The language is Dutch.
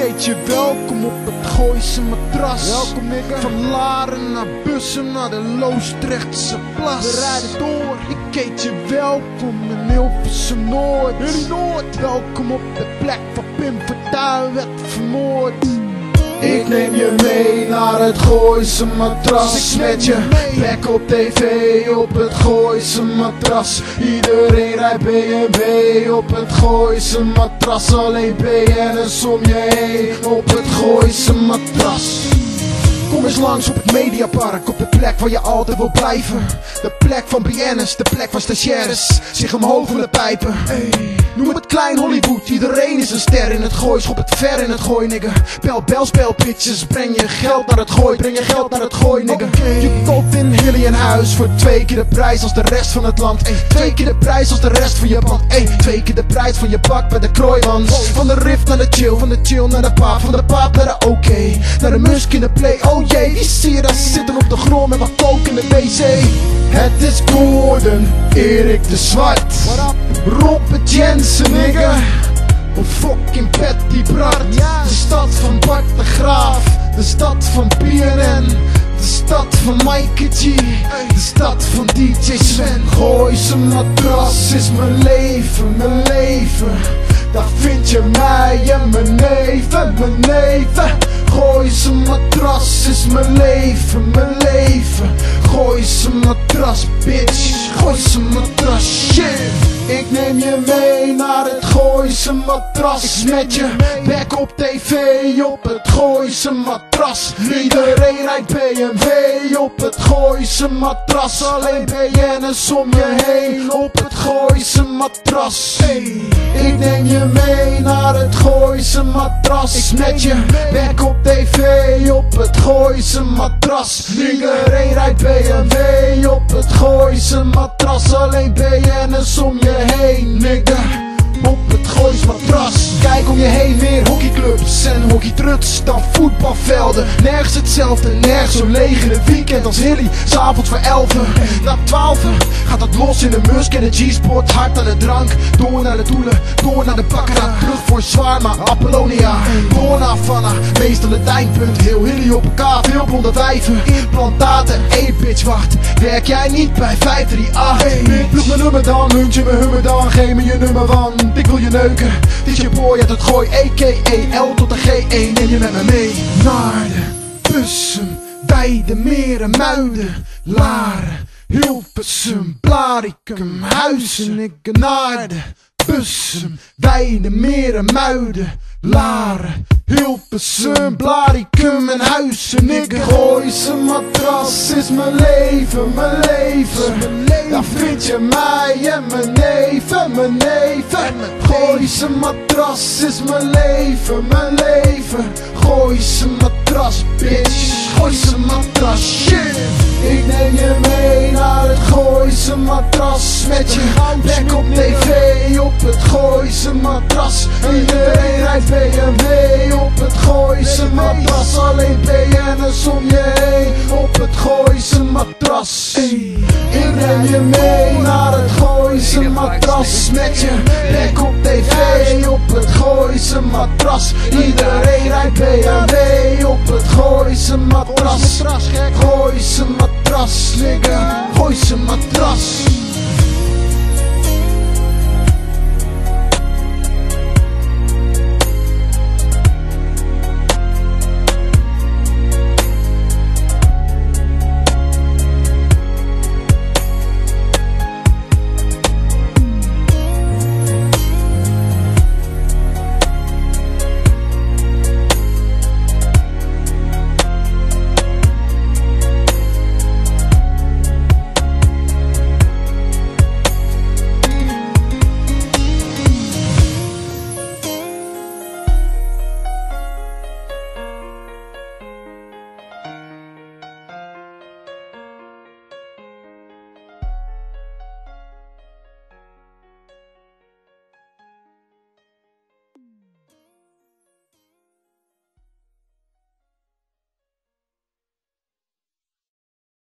Keetje, welkom op het Gooise matras. Welkom nigga. Van Laren naar Bussum naar de Loosdrechtse plas. We rijden door. Keetje, welkom in Hilversum Noord. Jullie Noord. Welkom op de plek waar Pim Fortuyn werd vermoord. Ik neem je mee naar het Gooise matras. Met je plek op tv op het Gooise matras. Iedereen rijdt BMW op het Gooise matras. Alleen BN'ers om je heen op het Gooise matras. Kom eens langs op het Mediapark, op de plek waar je altijd wil blijven. De plek van BN'ers, de plek waar stagiaires zich omhoog willen pijpen. Noem het klein Hollywood, iedereen is een ster in het gooi. Schop het ver in het gooi, nigga. Bel, spel, bitches, breng je geld naar het gooi. Breng je geld naar het gooi, nigga. Je koopt in Hilly een huis voor 2 keer de prijs als de rest van het land. 2 keer de prijs als de rest van je band. 2 keer de prijs van je bak bij de Kroijmans. Van de rift naar de chill, van de chill naar de paap. Van de paap naar de oké, naar de musk in de play. Oh jee, wie zie je daar zitten op de grond met wat kook in de wc? Het is Gordon, Erik de Zwart, Robert Jensen, nigga. Of fucking Patty Bart. De stad van Bart de Graaf. De stad van PNN. De stad van Mikey G. De stad van DJ Sven. Gooise matras is mijn leven, mijn leven. Daar vind je mij en mijn neven, mijn neven. Gooise matras is mijn leven, mijn leven. Gooise matras, bitch. Gooise matras, shit. Ik neem je mee naar het Gooise matras. Met je bek op tv op het Gooise matras. Iedereen rijdt BMW op het Gooise matras. Alleen BN'ers om je heen op het Gooise matras. Ik neem je mee naar het Gooise matras. Met je bek op tv op het Gooise matras. Iedereen rijdt BMW op het Gooise matras. Alleen BN'ers om je heen, nigga, op het Gooise matras. Kijk om je heen, meer hockeyclubs en hockeytruts dan voetbalvelden. Nergens hetzelfde, nergens zo leeg in het weekend als Hilly. S'avonds voor 11, na 12 gaat het los in de Musk en de G-sport. Hard aan de drank, door naar de doelen, door naar de bakkera. Terug voor zwaar, maar Apollonia. Door naar Havana, meestal het eindpunt. Heel Hilly op elkaar, veel blonde wijven. Implantaten, bitch wacht, werk jij niet bij 538? Ploeg mijn nummer dan, muntje mijn hummer dan. Geef me je nummer, want ik wil je neuken. Dit is je boy uit het gooi, a.k.a. L tot de G1. Neem je met me mee naar de Bussum, Weide, Meren, Muiden, Laren, Hilversum, Blaricum, Huizen. Ik naar de Bussum, Weide, Meren, Muiden, Laren, Hilversum, Blaricum en Huizen. Ik Gooise matras is mijn leven, mijn leven. Daar vind je mij en mijn neven, mijn neven. Gooise matras is mijn leven, mijn leven. Gooise matras, bitch. Gooise matras, shit. Ik neem je mee naar het Gooise matras. Met je bek op tv op het Gooise matras. Iedereen rijdt BMW op het Gooise matras. Alleen BN'ers om je heen op het Gooise matras. Ik neem je mee naar het Gooise matras. Met je bek op tv op het Gooise matras. Iedereen rijdt BMW op het Gooise matras. Gooise matras, nigga. Gooise matras.